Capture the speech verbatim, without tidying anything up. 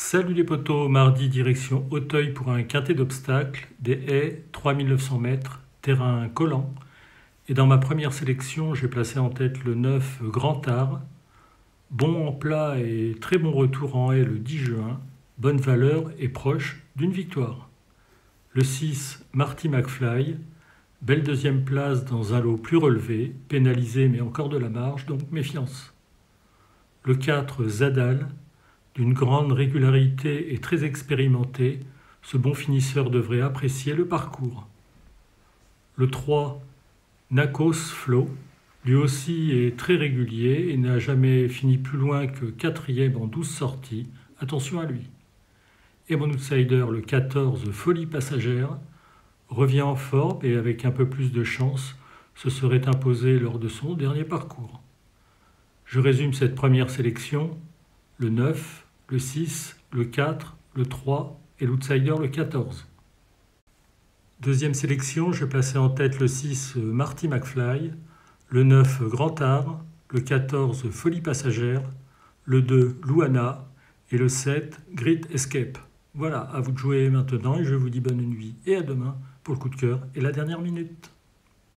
Salut les potos, mardi direction Auteuil pour un quintet d'obstacles, des haies, trois mille neuf cents mètres, terrain collant. Et dans ma première sélection, j'ai placé en tête le neuf Grand Art, bon en plat et très bon retour en haie le dix juin, bonne valeur et proche d'une victoire. Le six Marty McFly, belle deuxième place dans un lot plus relevé, pénalisé mais encore de la marge, donc méfiance. Le quatre Zadal, d'une grande régularité et très expérimenté, ce bon finisseur devrait apprécier le parcours. Le trois, Nakos Flow, lui aussi est très régulier et n'a jamais fini plus loin que quatrième en douze sorties. Attention à lui. Et mon outsider, le quatorze, Folie Passagère, revient en forme et avec un peu plus de chance, se serait imposé lors de son dernier parcours. Je résume cette première sélection, le neuf, le six, le quatre, le trois et l'outsider le quatorze. Deuxième sélection, je plaçais en tête le six Marty McFly, le neuf Grand Art, le quatorze Folie Passagère, le deux Luana et le sept Great Escape. Voilà, à vous de jouer maintenant et je vous dis bonne nuit et à demain pour le coup de cœur et la dernière minute.